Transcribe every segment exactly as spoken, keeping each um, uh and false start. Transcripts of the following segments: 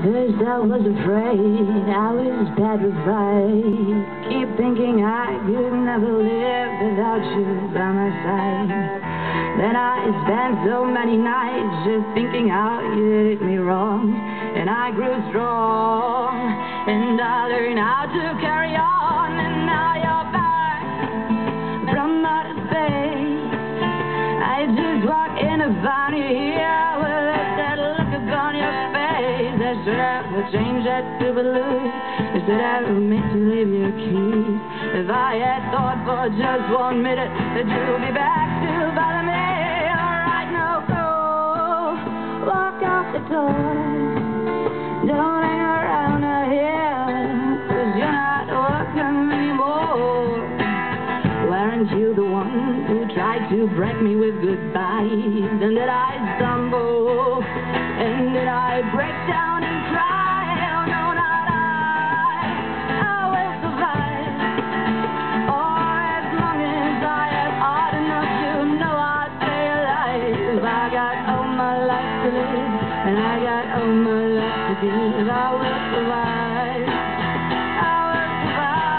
first I was afraid, I was petrified. Keep thinking I could never live without you by my side. Then I spent so many nights just thinking how you did me wrong. And I grew strong, and I learned how to carry on. And now you're back from outer space. I just walk in and find you here with that look upon your face. I should have changed that stupid look. I should have made you leave your keys. If I had thought for just one minute that you'll be back to bother me. Alright, now go, walk out the door. Don't hang around here, 'cause you're not welcome anymore. Weren't you the one who tried to break me with goodbyes? And did I stumble? And did I break down and cry? Oh no, not I. I will survive. Oh, as long as I have heart enough to know I'd stay alive. I got all my life to live, and I got all my life to give. I will survive. I will survive.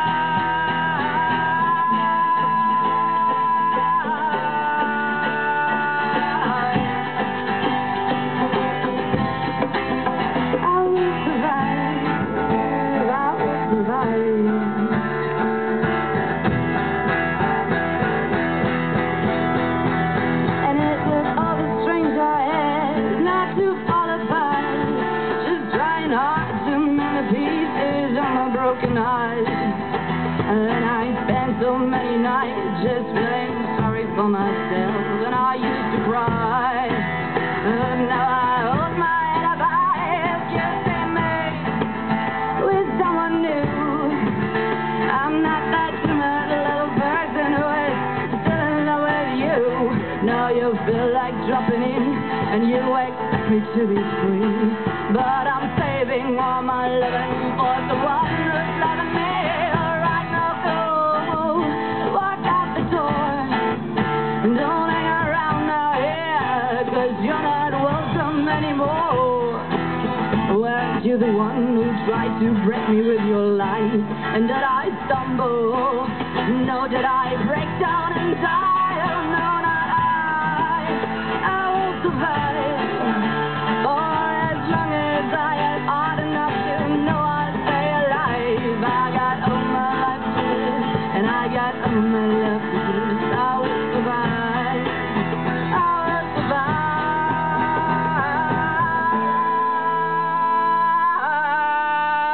And it was all the strength I had not to fall apart, just trying hard to mend the pieces of my broken heart. And then I spent so many nights just feeling sorry for myself, and I used to cry. And now I hold my head up high, if you see me with someone new. I'm not that timid little person who is still in love with you. Now you feel like dropping in, and you expect me to be free. But I'm saving all my loving for the one who's loving me. Alright, now go, walk out the door. Don't hang around now here, 'cause you're not welcome anymore. Weren't you the one who tried to break me with your lies? And did I stumble? No, did I break down and die? Oh no, not I. I will survive. For as long as I have heart enough to know I'll stay alive. I got all my life to live, and I got all my love to give. I will survive. I will survive.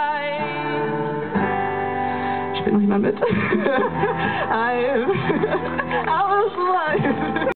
Spielt noch jemand mit?